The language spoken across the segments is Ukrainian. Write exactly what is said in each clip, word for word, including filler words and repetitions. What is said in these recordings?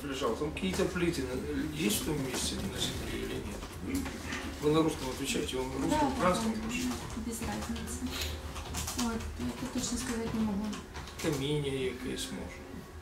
лежал, там какие-то плиты есть в том месте на земле или нет? Вы на русском отвечаете, он на русском, украинском? Без разницы. Вот, это точно сказать не могу. Каміння якесь може.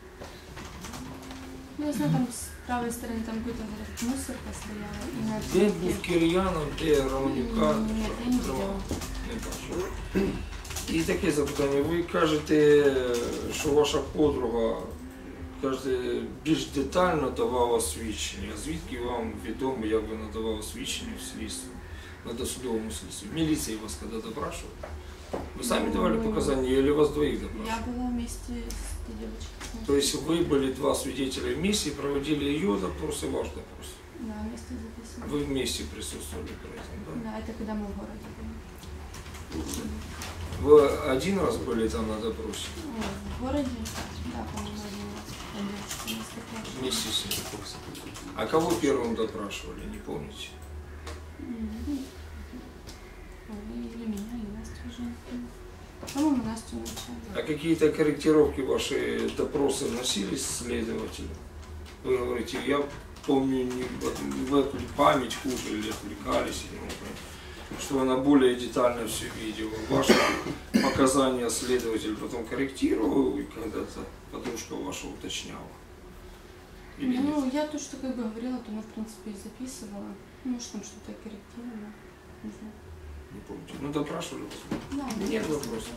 Ну, я знаю, там с правой стороны там какой-то мусорка стояла. Де був Кир'янов, де Романюка? Нет, я не видела. Не бачу. І таке запитання. Ви кажете, що ваша подруга, кажете, більш детально давала свідчення. Звідки вам відомо, як ви надавали свідчення в слідстві, на досудовому слідстві? В міліції вас коли допрашували? Вы сами давали показания или вас двоих допрашивали? Я была вместе с этой девочкой. То есть вы были два свидетеля вместе, проводили ее допрос и ваш допрос? Да, вместе записывали. Вы вместе присутствовали при этом, да? Да, это когда мы в городе были. Вы один раз были там на допросе? В городе? Да, по-моему, один раз. Вместе с ним. А кого первым допрашивали, не помните? Или меня, или Настю уже. По-моему, Настю начали. А какие-то корректировки ваши допросы вносились следователю? Вы говорите, я помню, не, вы память хуже или отвлекались, что она более детально все видела. Ваши показания следователь потом корректировал и когда-то подружка ваша уточняла? Или ну, нет? я то, что как бы говорила, то она, в принципе, и записывала. Может, там что-то корректировала. Не знаю. Не помните. Ну, допрашивали вас? Да, нет вопросов.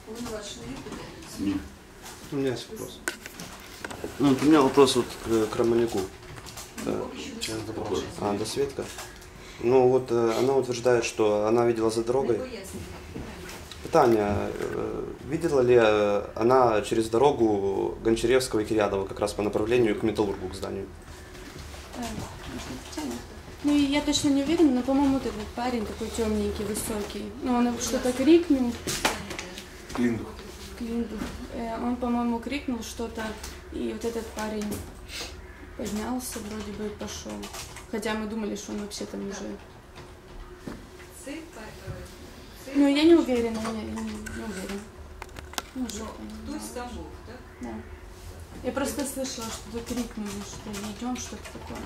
У меня есть вопрос. Ну, у меня вопрос вот к, к Романюку. Да. А, до Светка. Ну вот э, она утверждает, что она видела за дорогой. Питание. Э, видела ли э, она через дорогу Гончаревского и Кирьянова как раз по направлению к Металлургу, к зданию? Ну, я точно не уверена, но, по-моему, вот этот парень такой темненький, высокий. Ну, он что-то крикнул. Клиндух. Клиндух. Он, по-моему, крикнул что-то, и вот этот парень поднялся, вроде бы, и пошел. Хотя мы думали, что он вообще там уже... Ну, я не уверена, я не, не уверена. Ну, Хтось там был, да? Да. Я просто слышала, что-то крикнули, что идем, что-то такое.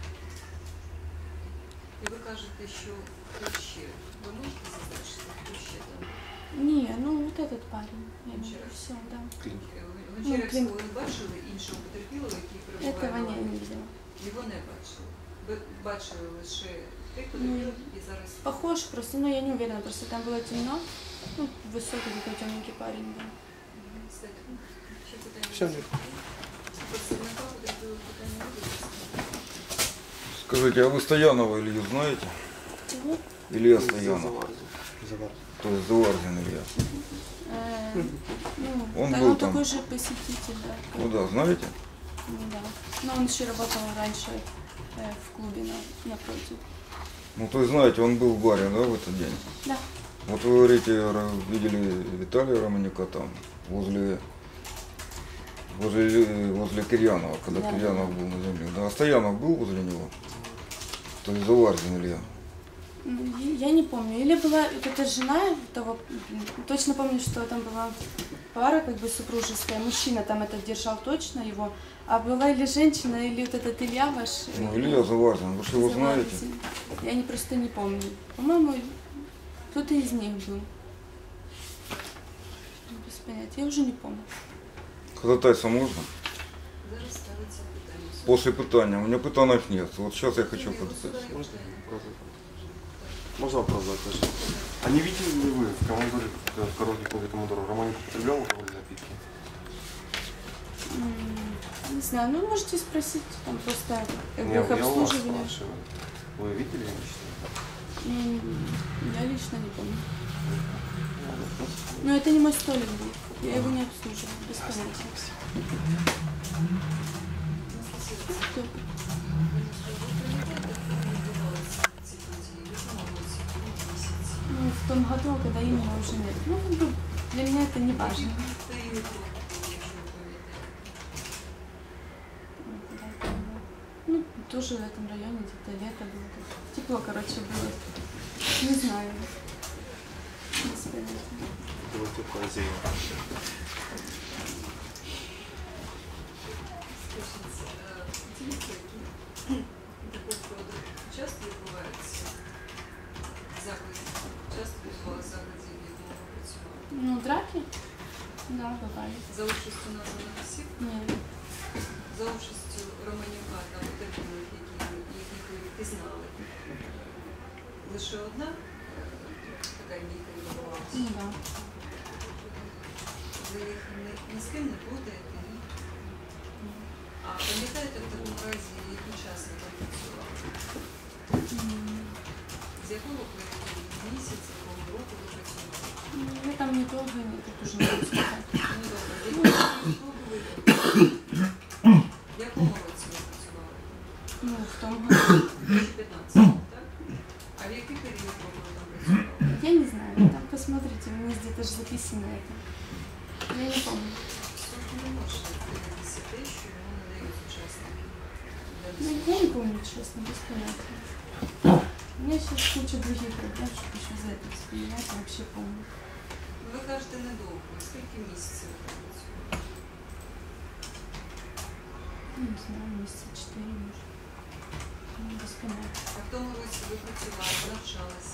И вы кажете, що ще. Ви можете сказати, що хто ще там? Не, ну вот этот парень. Я не все, да. Гончаревського ви бачили іншого потерпілого, який перебуває? Этого не, не видела. Його не бачили. Ви бачили лише тих потерпілих і зараз? Похож просто, но я не уверена, просто там было темно. Ну, высокий такой темненький парень был. Все. Скажите, а вы Стоянова Илью знаете? Чего? Илья Стоянов. Завар. То есть Заварзин Илья. Э, ну, Он да, был он там. такой же посетитель, да. Ну да, знаете? Ну, да. Но он еще работал раньше э, в клубе на, напротив. Ну то есть знаете, он был в баре, да, в этот день? Да. Вот вы говорите, ра- видели Виталия Романюка там, возле, возле, возле Кирьянова, когда Да. Кирьянов был на земле. Да, а Стоянов был возле него? То есть Заварзин Илья. Ну, я не помню. Или была вот эта жена того, точно помню, что там была пара как бы супружеская, мужчина там этот держал точно его, а была или женщина, или вот этот Илья ваш. Ну, Илья Заварзин, вы же его знаете? Заварзин. Я не просто не помню. По-моему, кто-то из них был. Без понятия, я уже не помню. Ходатайство можно? Зараз ставиться питання. После пытания. У меня пытаний нет. Вот сейчас я хочу ходатайство. Можно вопрос задать тоже? А не видели ли вы в командоре, в коробке клубе командора, Романюк употреблял алкогольные напитки? М, Не знаю, ну можете спросить, там просто как бы Не, их я у вас обслуживали. спрашиваю. Вы видели лично? М, Я лично не помню. Но это не мой столик был. Я его не обслуживала, без понятия. Кто? Ну, в том году, когда именно уже нет. Ну, как бы для меня это не важно. Ну, тоже в этом районе где-то лето было. Тепло, короче, было. Не знаю. Без понятия. Было теплая зима. Такого роду часто відбувається в закладі, часто відбувалося в закладі, в якому ви працювали. Ну, драки? Да, бывали. За участю названих осіб, Нет. за участю Романюка та потерпілих, які- яких ви пізнали. Лише одна е, така бійка відбувалася. Ну да. Ви їх ні, ні з ким не плутаєте, ні? А пам'ятаєте в такому разі, який час ви там працювали? М, З якого періоду? Місяць, якого року ви працювали? ну, я там недолго, не так уже не буду сказать. Ну добре, в якому ви в якому році ви працювали? Ну, в том году. дві тисячі п'ятнадцятому, так? А в який період року ви там працювали? Я не знаю, там посмотрите, у меня где-то же записано это. Я не помню. Суд не може дивитися те, що йому надають учасники. для Ну, дослідження. я не помню, честно, без понятия. У меня сейчас куча других проблем, чтобы еще за это вспоминать, я вообще помню. Ну, ви кажете недовго. Скільки місяців ви там працювали? Ну, не знаю, месяца четыре, может. Ну, без понятия. А в тому році ви працювали, навчались?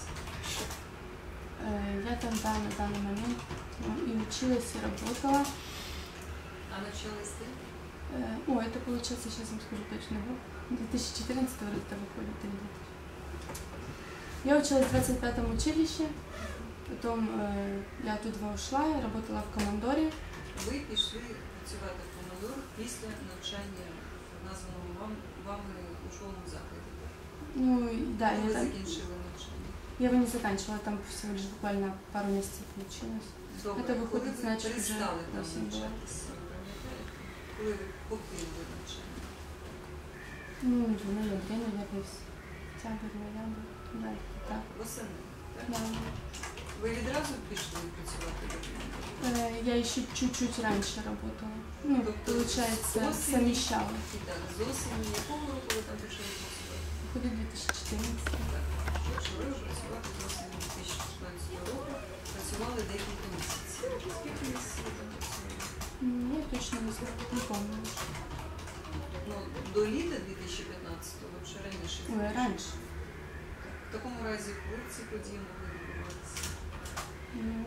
Э, Я там, да, на данный момент ну, и училась, и работала. А навчались де? Э, О, это получается, сейчас вам скажу точно год. две тысячи четырнадцатый вроде это выходит или две тысячи. Я училась в двадцать пятом училище, потом э, я оттуда ушла, я работала в командоре. Ви пішли працювати в командор після навчання в названому вам, вами учбовому закладі. Ну, и да, Коли я, ви там, закінчили навчання? я его не заканчивала, там всего лишь буквально пару месяцев получилось. Добре, Це виходить, коли ви значить, вже перестали там осінь була. навчатися, ви пам'ятаєте? Коли ви покинули навчання? Ну, в ноябре, наверное, с- октябрь, ноябрь, да, так. Восени, так? Да. Ви відразу пішли працювати до командора? Э, Я еще чуть-чуть раньше работала. Ну, Тобто получается, з осені- совмещала. І так, з осені якого року ви там почали працювати? Выходит две тысячи четырнадцатый. Так, почали ви працювати з осені дві тисячі шістнадцятого року, працювали декілька місяців. Скільки місяців ви там працювали? М, Я точно не знаю, не помню уже. Ну, до літа дві тисячі п'ятнадцятого, чи раніше? Ой, раньше. В такому разі, коли ці події могли відбуватися? Ну,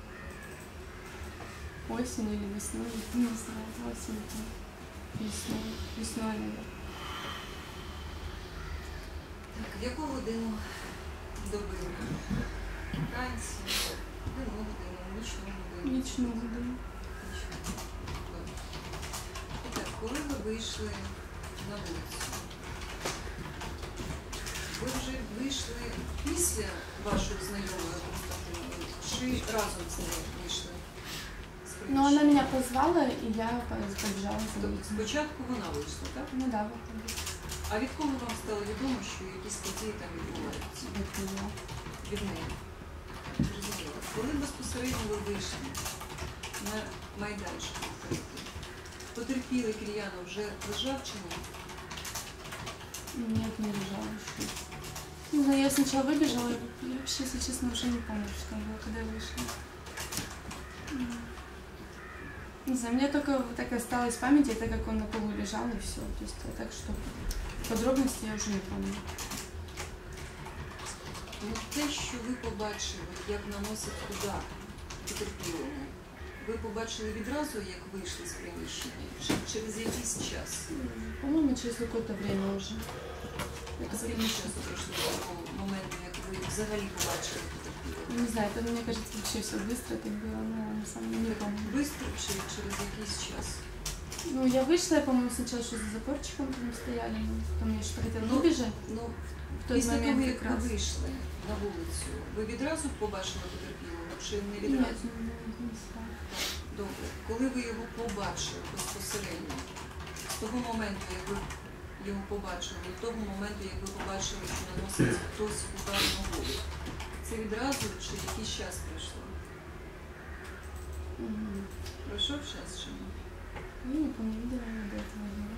осенью или весной, не знаю, осенью, там, весной, весной, наверное. Так, в яку годину доби? Вранці, денну годину, нічну годину? Ничную году. Нічну. Добре. І так, коли ви вийшли на вулицю? Ви вже вийшли після вашої знайомої Константинової, чи разом з нею вийшли? з Но она приміщення? меня позвала, и я по- побежала за Тобто ней. спочатку вона вийшла, так? Ну да, вот так. А від кого вам стало відомо, що якісь події там відбуваються? Вот меня. Від неї. Зрозуміло. Коли безпосередньо ви вийшли на майданчик відкритий, потерпілий Кир'янов вже лежав чи ні? Нет, не лежала еще. Не знаю, я сначала выбежала, я вообще, если честно, уже не помню, что там было, когда я вышла. М. Не знаю, мне только вот так осталось в памяти, это как он на полу лежал и все. То есть, а так что подробности я уже не помню. Ну, те, що ви побачили, як наносить удар потерпілому, ви побачили відразу, як вийшли з приміщення, чи через якийсь час? М, По-моему, через какое-то время уже. Это Скільки потому что, часу пройшло до того моменту, як ви взагалі побачили потерпілого? не знаю, это, мне кажется, вообще все быстро так было, но на самом деле не Так, помню. быстро чи через якийсь час? Ну, я вышла, я, по-моему, сначала что за заборчиком там стояли, ну, потом я что хотела Ну, выбежать. Ну, В тот після того, момент як как ви раз. вийшли на вулицю, ви відразу побачили потерпілого чи не Нет, відразу? не, не, не знаю. Добре. Коли ви його побачили безпосередньо, з того моменту, як ви його побачили, до того моменту, як ви побачили, що наносить хтось удар ногою, це відразу чи якийсь час пройшло? Мгм. Пройшов час чи ні? Я не помню, видела я до этого дела.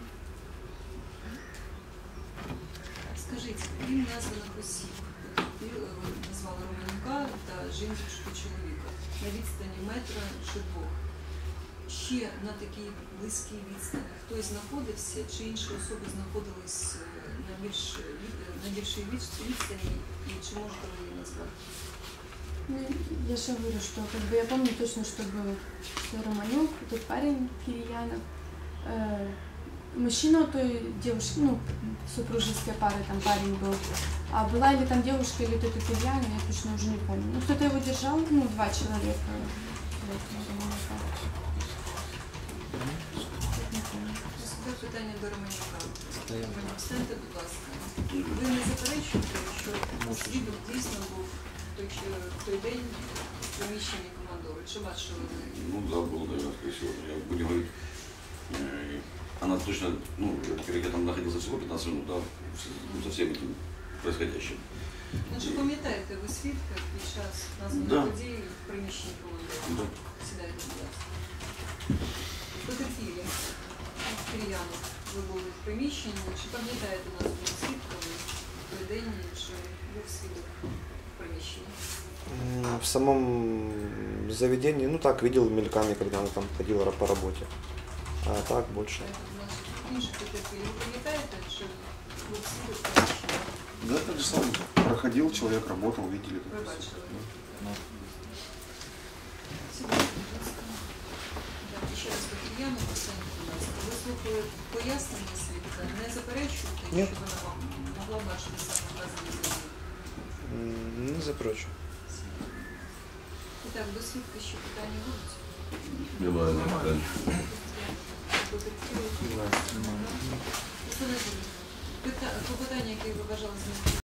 Скажіть, крім названих осіб, потерпіли, ви назвали Романюка та жіночку чоловіка на відстані метра чи двох. ще на такій близькій відстані хтось знаходився, чи інші особи знаходились е, на більш від- на більшій від- відстані, і чи можете ви її назвати? Ну, я же говорю, что как бы я помню точно, что был Романюк, тот парень Кирьянов, э, мужчина у той девушки, ну, супружеская пара, там парень был. А была ли там девушка или кто-то Кирьянов, я точно уже не помню. Ну, кто-то его держал, ну, два человека. Вот, я думаю, так. Не помню. Це питання до Романюка. Романюк, встаньте, будь ласка. Ви не заперечуєте, що свідок дійсно був в той, чи- в той день в приміщенні командору? Чи бачили ви? Ну да, был, наверное, скорее всего. Я будем говорить, э, она точно, ну, во-первых, я там находился всего пятнадцать минут, да, с- ну, со всем этим происходящим. Ну, чи пам'ятаєте ви свідка під час названої Да. події в приміщенні командору? Да. Сідайте, будь ласка. Потерпілі. Кир'янов, ви були в приміщенні. Чи пам'ятаєте назву свідка ви в той день, чи був свідок в приміщенні? М, В самом заведении, ну так, видел мельками, когда она там ходила ра- по работе. А так больше. Інші потерпілі. Ви пам'ятаєте, чи був свідок в приміщенні? Да, так же сам проходил, человек работал, видели. Ви как бачили? Ну, Сідайте, будь ласка. Так, ще раз до Кир'янова, Оксана, будь ласка. Ви слухали пояснення свідка, не заперечуєте, Ні. що вона вам могла бачити саме вказані події? М, Не запрочу. І так, до свідка ще питання будуть? Немає, немає. Потерпіли? Питання, яке ви вважали з